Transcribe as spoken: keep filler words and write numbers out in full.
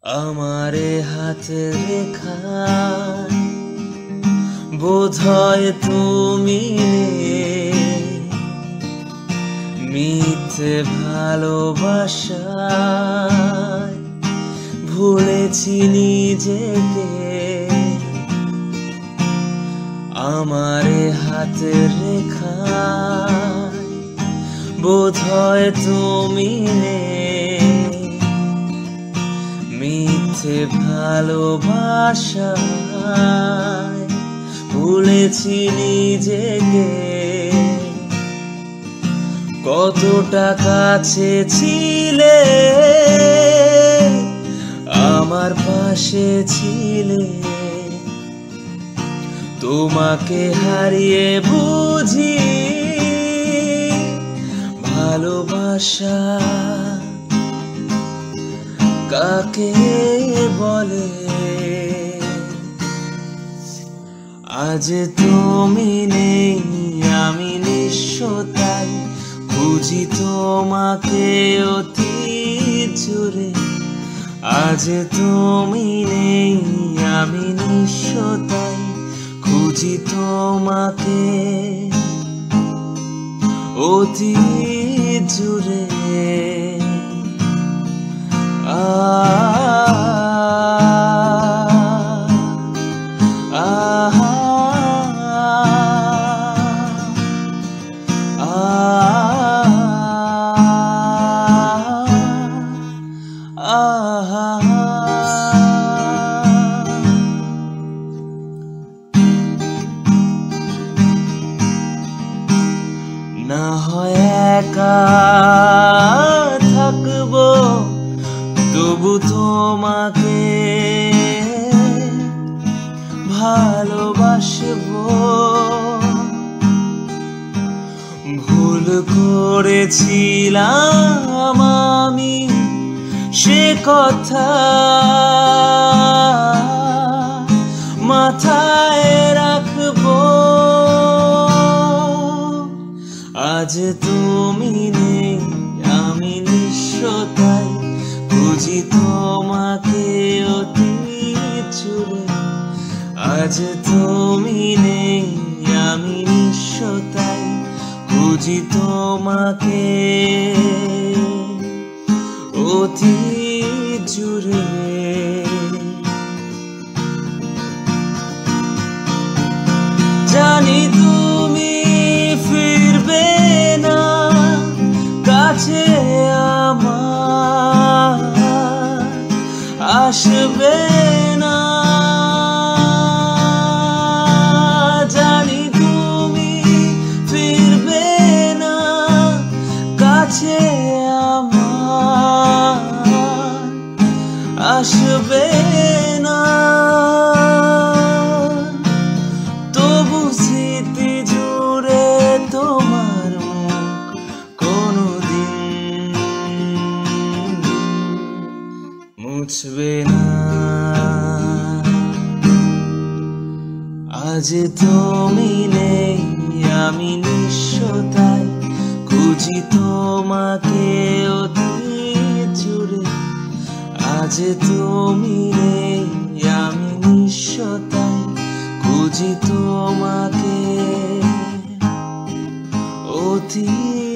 আমারে হাতে রেখা বোধহয় তুমি নেই, মিথ্যে ভালোবাসায় ভুলেছি নিজেকে। আমারে হাতে রেখা বোধহয় তুমি নেই, মিথ্যে ভালোবাসায় ভুলেছি নিজেকে। কতটা কাছে ছিলে, আমার পাশে ছিলে, তোমাকে হারিয়ে বুঝি ভালোবাসা কাকে বলে। আজ তুমি নেই, আমি নিঃস্ব তাই খুঁজি তোমাকে অতি জোরে। আজ তুমি নেই, আমি নিঃস্ব তাই খুঁজি তোমাকে অতি জোরে। আ না হয় একা থাকবো, তবু তোমাকে ভালোবাসবো। ভুল করেছিলাম আমি, সে কথা মাথায় রাখবো। আজ তুমি নেই, আমি নিঃস্ব তাই খুঁজি তোমাকে অতি জোরে। আজ তুমি নেই, আমি নিঃস্ব তাই খুঁজি তোমাকে অতি জোরে। জানি তুমি ফিরবে না কাছে আমার, আসবে না। জানি তুমি ফিরবে না কাছে আমার, আসবে না। তবু স্মৃতি জুড়ে তোমার মুখ কোনদিন মুছবে না। আজ তুমি নেই, আমি নিঃস্ব তাই খুঁজি তোমাকে অতি জোরে। আজ তুমি নেই, আমি নিঃস্ব তাই খুঁজি তোমাকে অতি